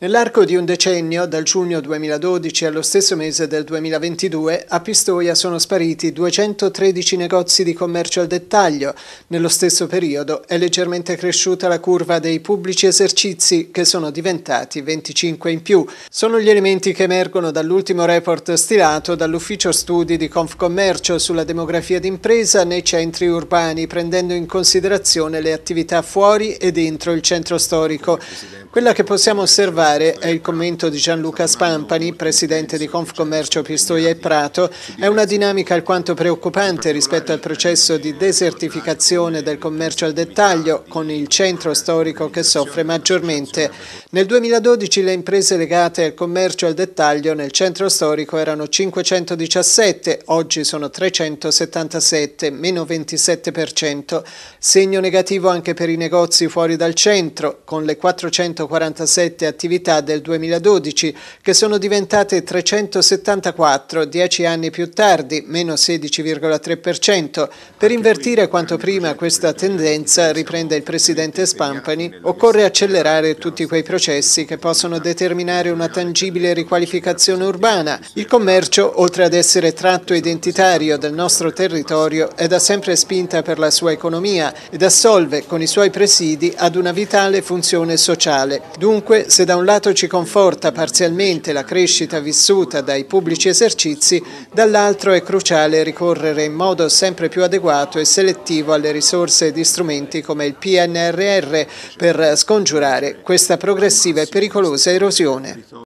Nell'arco di un decennio, dal giugno 2012 allo stesso mese del 2022, a Pistoia sono spariti 213 negozi di commercio al dettaglio. Nello stesso periodo è leggermente cresciuta la curva dei pubblici esercizi, che sono diventati 25 in più. Sono gli elementi che emergono dall'ultimo report stilato dall'Ufficio Studi di Confcommercio sulla demografia d'impresa nei centri urbani, prendendo in considerazione le attività fuori e dentro il centro storico. Quella che possiamo osservare è il commento di Gianluca Spampani, presidente di Confcommercio Pistoia e Prato. È una dinamica alquanto preoccupante rispetto al processo di desertificazione del commercio al dettaglio, con il centro storico che soffre maggiormente. Nel 2012 le imprese legate al commercio al dettaglio nel centro storico erano 517, oggi sono 377, meno 27%. Segno negativo anche per i negozi fuori dal centro, con le 447 attività del 2012, che sono diventate 374 10 anni più tardi, meno 16,3%. Per invertire quanto prima questa tendenza, riprende il presidente Spampani, occorre accelerare tutti quei processi che possono determinare una tangibile riqualificazione urbana. Il commercio, oltre ad essere tratto identitario del nostro territorio, è da sempre spinta per la sua economia ed assolve con i suoi presidi ad una vitale funzione sociale. Dunque, se da un lato ci conforta parzialmente la crescita vissuta dai pubblici esercizi, dall'altro è cruciale ricorrere in modo sempre più adeguato e selettivo alle risorse e di strumenti come il PNRR per scongiurare questa progressiva e pericolosa erosione.